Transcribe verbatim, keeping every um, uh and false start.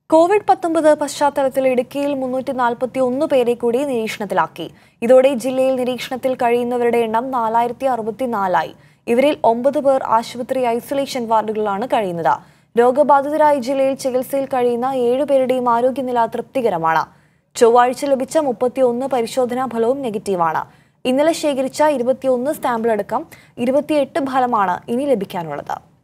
Covid പത്തൊമ്പത് പശ്ചാത്തലത്തിൽ ഇടുക്കിയിൽ മുന്നൂറ്റി നാൽപ്പത്തി ഒന്ന് പേരെ കൂടി നിരീക്ഷണത്തിലാക്കി. ഇതോടെ ജില്ലയിൽ നിരീക്ഷണത്തിൽ കഴിയുന്നവരുടെ എണ്ണം നാലായിരത്തി അറുപത്തിനാലായി. ഇവരിൽ ഒമ്പത് പേർ ആശുപത്രി ഐസൊലേഷൻ വാർഡുകളിലാണ് കഴിയുന്നത്. രോഗബാധിതരായ ജില്ലയിൽ ചികിത്സയിൽ കഴിയുന്ന ഏഴുപേരുടെയും ആരോഗ്യനില തൃപ്തികരമാണ്. ചൊവ്വാഴ്ച ലഭിച്ച മുപ്പത്തിയൊന്ന് പരിശോധനാ ഫലവും നെഗറ്റീവാണ്. ഇന്നലെ ശേഖരിച്ച ഇരുപത്തിയൊന്ന് സാമ്പിളടക്കം ഇരുപത്തിയെട്ട് ഫലമാണ് ഇനി ലഭിക്കാനുള്ളത്.